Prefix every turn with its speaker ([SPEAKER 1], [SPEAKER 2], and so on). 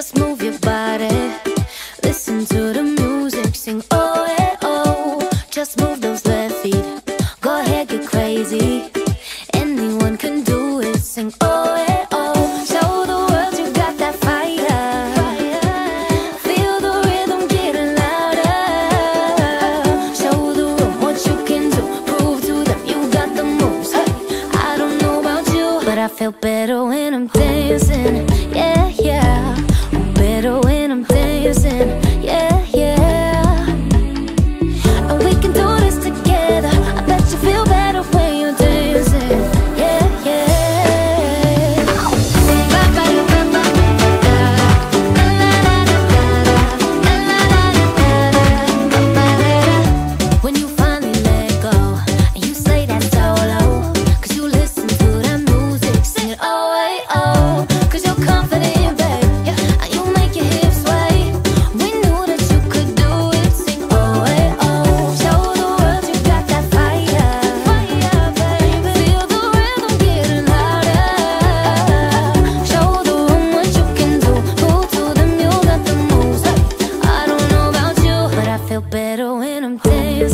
[SPEAKER 1] Just move your body, listen to the music, sing oh yeah oh. Just move those left feet, go ahead get crazy. Anyone can do it, sing oh yeah oh. Show the world you got that fire, feel the rhythm getting louder. Show the room what you can do, prove to them you got the moves. Hey, I don't know about you, but I feel better when I'm dancing. Yeah, yeah, I'm better when I'm dancing. Yeah, yeah, and we can do this together. I bet you feel better when you're dancing. Yeah, yeah. When you finally let go and you say that solo, 'cause you listen to that music, sing it oh, hey, oh. 'Cause you're confident, babe, and you make your hips sway. We knew that you could do it, sing oh, hey, oh. Show the world you got that fire, baby. Feel the rhythm getting louder. Show the room what you can do, prove to them you got the moves. Hey, I don't know about you, but I feel better when I'm dancing.